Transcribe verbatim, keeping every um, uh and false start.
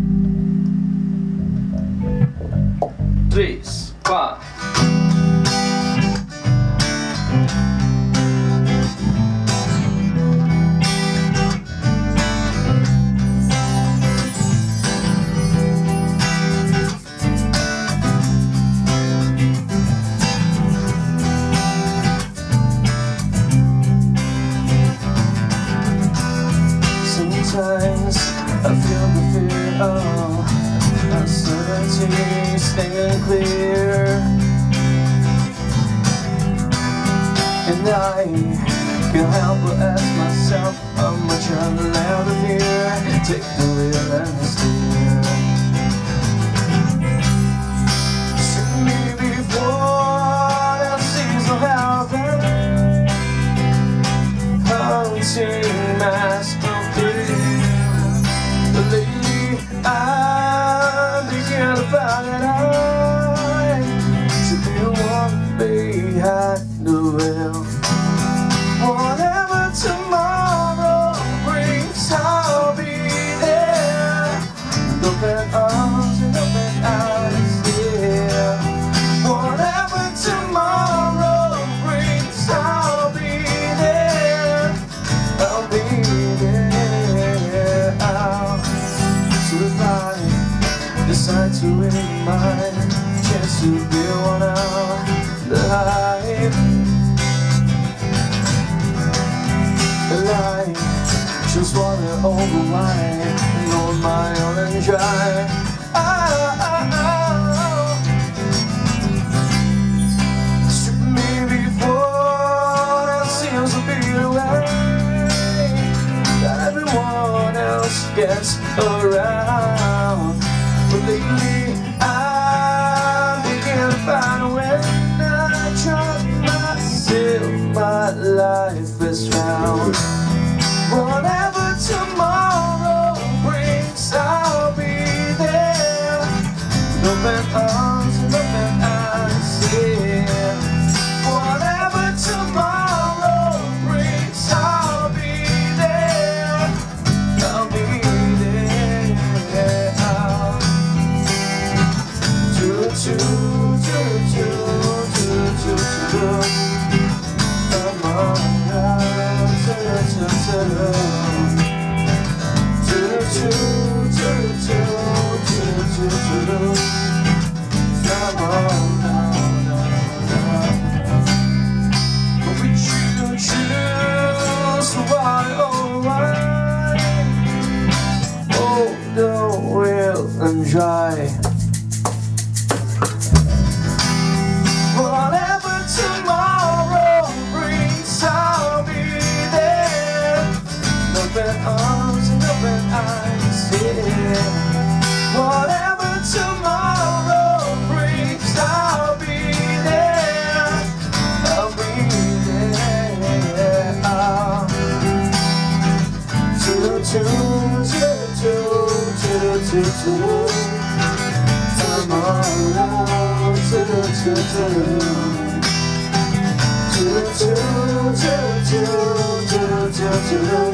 três, quatro. Sometimes I feel the fear of uncertainty staying clear, and I can't help but ask myself how much I'm allowed of here. Take the wheel and steer. See me before that season happen. Hunting mask. I began to find that I should be the one behind the wheel. Whatever tomorrow brings, I'll be there. With open arms and open eyes, yeah. Whatever tomorrow brings, I'll be there. I'll be there. I'll if I decide to win my chance to be one of the life, life, just wanna override on my own and try. Oh, oh, oh. Strip me before that seems to be the way that everyone else gets around. But lately I begin to find when I trust myself, my life is found. Whatever tomorrow brings, I'll be there. With open arms and open eyes, yeah. Whatever tomorrow brings, I'll be there. I'll be there. Do do do do do do do. Come on now, do do do do. Do do do do do do do. Come on now, now. Would you choose why, oh why? Oh, the wheel and dry. Whatever tomorrow brings, I'll be there. Open arms and open eyes, yeah. Whatever tomorrow brings, I'll be there. I'll be there. I'll do do do do do do do. Tomorrow, do do do do do do do do do do do.